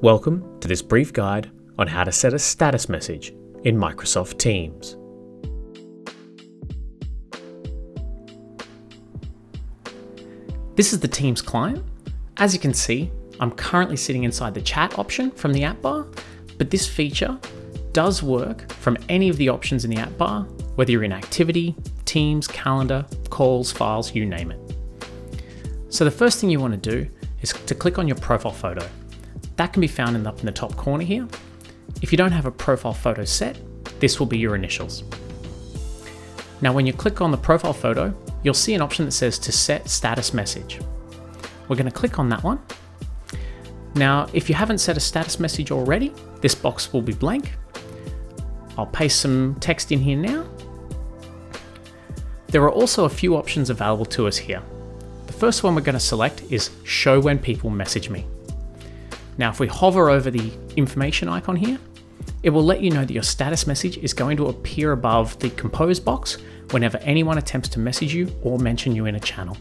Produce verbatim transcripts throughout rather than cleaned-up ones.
Welcome to this brief guide on how to set a status message in Microsoft Teams. This is the Teams client. As you can see, I'm currently sitting inside the chat option from the app bar, but this feature does work from any of the options in the app bar, whether you're in Activity, Teams, Calendar, Calls, Files, you name it. So the first thing you want to do is to click on your profile photo. That can be found in the, up in the top corner here. If you don't have a profile photo set, this will be your initials. Now when you click on the profile photo, you'll see an option that says to set status message. We're going to click on that one. Now, if you haven't set a status message already, this box will be blank. I'll paste some text in here now. There are also a few options available to us here. The first one we're going to select is show when people message me. Now, if we hover over the information icon here, it will let you know that your status message is going to appear above the compose box whenever anyone attempts to message you or mention you in a channel.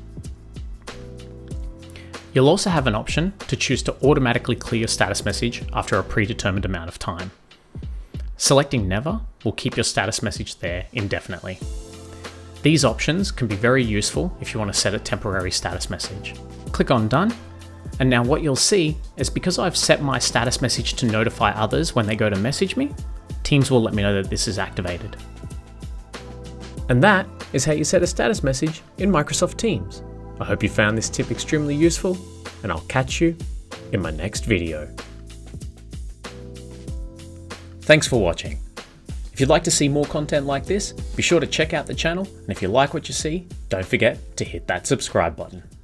You'll also have an option to choose to automatically clear your status message after a predetermined amount of time. Selecting never will keep your status message there indefinitely. These options can be very useful if you want to set a temporary status message. Click on done. And now what you'll see is because I've set my status message to notify others when they go to message me, Teams will let me know that this is activated. And that is how you set a status message in Microsoft Teams. I hope you found this tip extremely useful, and I'll catch you in my next video. Thanks for watching. If you'd like to see more content like this, be sure to check out the channel, and if you like what you see, don't forget to hit that subscribe button.